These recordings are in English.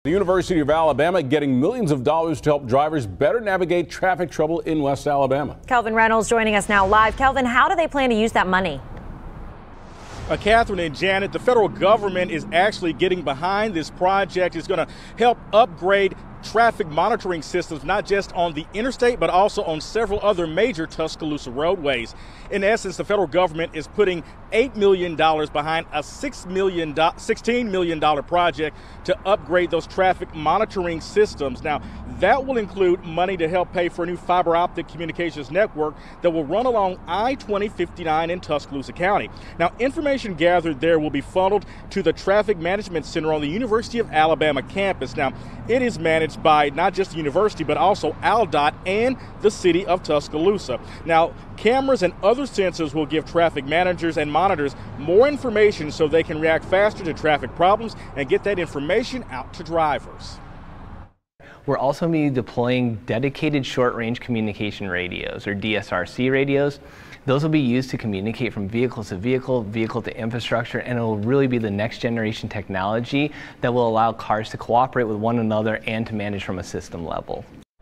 The University of Alabama getting millions of dollars to help drivers better navigate traffic trouble in West Alabama. Kelvin Reynolds joining us now live. Kelvin, how do they plan to use that money? Catherine and Janet, the federal government is actually getting behind this project. It's going to help upgrade traffic monitoring systems, not just on the interstate, but also on several other major Tuscaloosa roadways. In essence, the federal government is putting $8 million behind a $16 million project to upgrade those traffic monitoring systems. Now, that will include money to help pay for a new fiber optic communications network that will run along I-2059 in Tuscaloosa County. Now, information gathered there will be funneled to the Traffic Management Center on the University of Alabama campus. Now, it is managed by not just the university, but also ALDOT and the city of Tuscaloosa. Now, cameras and other sensors will give traffic managers and monitors more information so they can react faster to traffic problems and get that information out to drivers. We're also going to be deploying dedicated short-range communication radios, or DSRC radios. Those will be used to communicate from vehicle to vehicle, vehicle to infrastructure, and it will really be the next generation technology that will allow cars to cooperate with one another and to manage from a system level.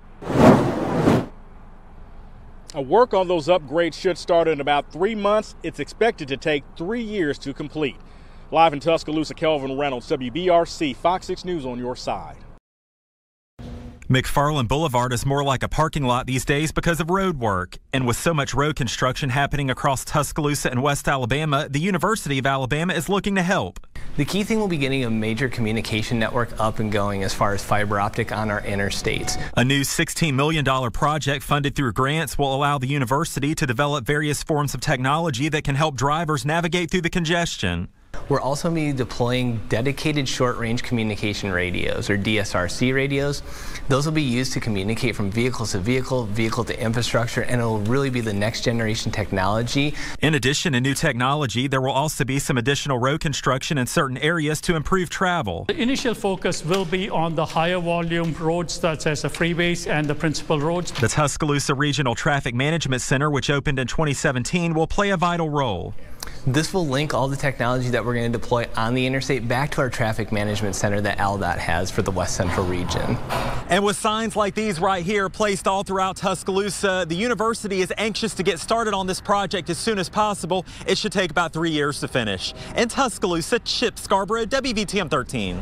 Work on those upgrades should start in about 3 months. It's expected to take 3 years to complete. Live in Tuscaloosa, Kelvin Reynolds, WBRC, Fox 6 News on your side. McFarland Boulevard is more like a parking lot these days because of road work. And with so much road construction happening across Tuscaloosa and West Alabama, the University of Alabama is looking to help. The key thing will be getting a major communication network up and going as far as fiber optic on our interstates. A new $16 million project funded through grants will allow the university to develop various forms of technology that can help drivers navigate through the congestion. We're also going to be deploying dedicated short-range communication radios, or DSRC radios. Those will be used to communicate from vehicle to vehicle, vehicle to infrastructure, and it will really be the next generation technology. In addition to new technology, there will also be some additional road construction in certain areas to improve travel. The initial focus will be on the higher volume roads such as the freeways and the principal roads. The Tuscaloosa Regional Traffic Management Center, which opened in 2017, will play a vital role. This will link all the technology that we're going to deploy on the interstate back to our traffic management center that ALDOT has for the West Central region. And with signs like these right here placed all throughout Tuscaloosa, the university is anxious to get started on this project as soon as possible. It should take about 3 years to finish. In Tuscaloosa, Chip Scarborough, WVTM 13.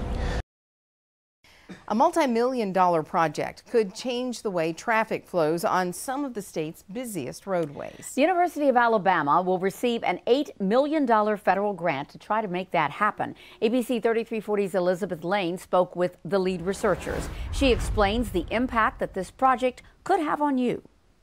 A multi-million-dollar project could change the way traffic flows on some of the state's busiest roadways. The University of Alabama will receive an $8 million federal grant to try to make that happen. ABC 3340's Elizabeth Lane spoke with the lead researchers. She explains the impact that this project could have on you.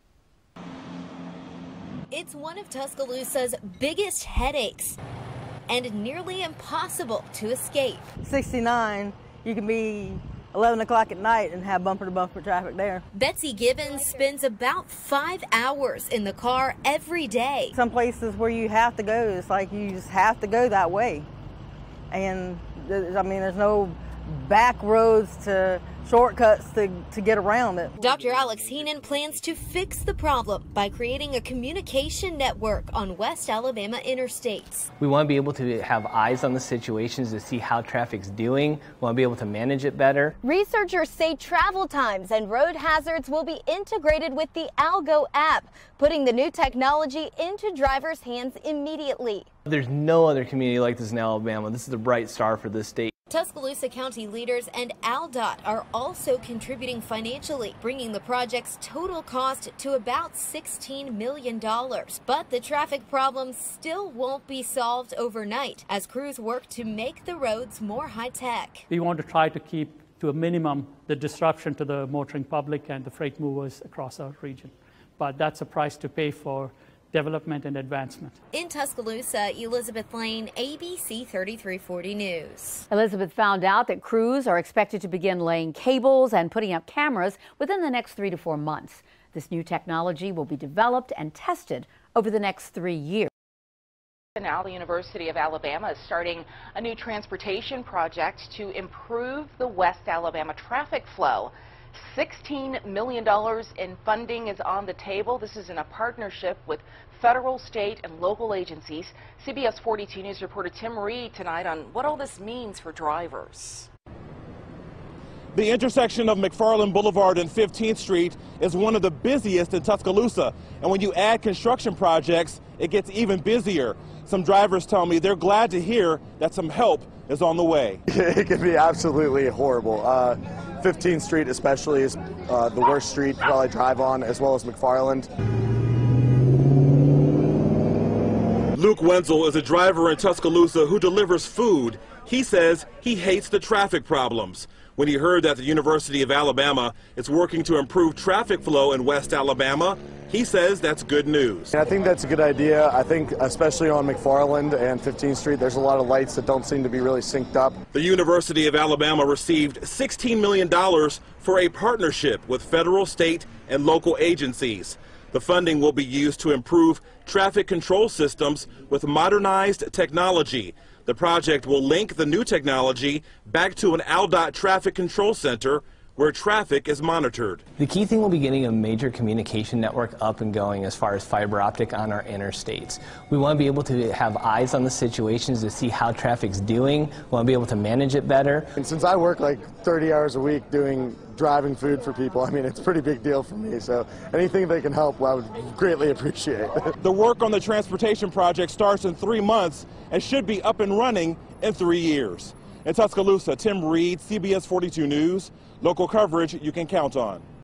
It's one of Tuscaloosa's biggest headaches and nearly impossible to escape. 69, you can be 11 o'clock at night and have bumper-to-bumper traffic there. Betsy Gibbons spends about 5 hours in the car every day. Some places where you have to go, it's like you just have to go that way. And, I mean, there's no back roads to shortcuts to get around it. Dr. Alex Heenan plans to fix the problem by creating a communication network on West Alabama interstates. We want to be able to have eyes on the situations to see how traffic's doing. We want to be able to manage it better. Researchers say travel times and road hazards will be integrated with the Algo app, putting the new technology into drivers' hands immediately. There's no other community like this in Alabama. This is a bright star for this state. Tuscaloosa County leaders and ALDOT are also contributing financially, bringing the project's total cost to about $16 million. But the traffic problem still won't be solved overnight as crews work to make the roads more high-tech. We want to try to keep to a minimum the disruption to the motoring public and the freight movers across our region. But that's a price to pay for development and advancement. In Tuscaloosa, Elizabeth Lane, ABC 3340 News. Elizabeth found out that crews are expected to begin laying cables and putting up cameras within the next 3 to 4 months. This new technology will be developed and tested over the next 3 years. Now the University of Alabama is starting a new transportation project to improve the West Alabama traffic flow. $16 million in funding is on the table. This is in a partnership with federal, state, and local agencies. CBS 42 News reporter Tim Reed tonight on what all this means for drivers. The intersection of McFarland Boulevard and 15th Street is one of the busiest in Tuscaloosa. And when you add construction projects, it gets even busier. Some drivers tell me they're glad to hear that some help is on the way. It can be absolutely horrible. 15th Street especially is the worst street to probably drive on, as well as McFarland. Luke Wenzel is a driver in Tuscaloosa who delivers food. He says he hates the traffic problems. When he heard that the University of Alabama is working to improve traffic flow in West Alabama, he says that's good news. I think that's a good idea. I think especially on McFarland and 15th Street, there's a lot of lights that don't seem to be really synced up. The University of Alabama received $16 million for a partnership with federal, state, and local agencies. The funding will be used to improve traffic control systems with modernized technology. The project will link the new technology back to an ALDOT traffic control center where traffic is monitored. The key thing will be getting a major communication network up and going as far as fiber optic on our interstates. We want to be able to have eyes on the situations to see how traffic's doing. We want to be able to manage it better. And since I work like 30 hours a week driving food for people, I mean, it's a pretty big deal for me. So anything they can help, I would greatly appreciate. The work on the transportation project starts in 3 months and should be up and running in 3 years. In Tuscaloosa, Tim Reed, CBS 42 News, local coverage you can count on.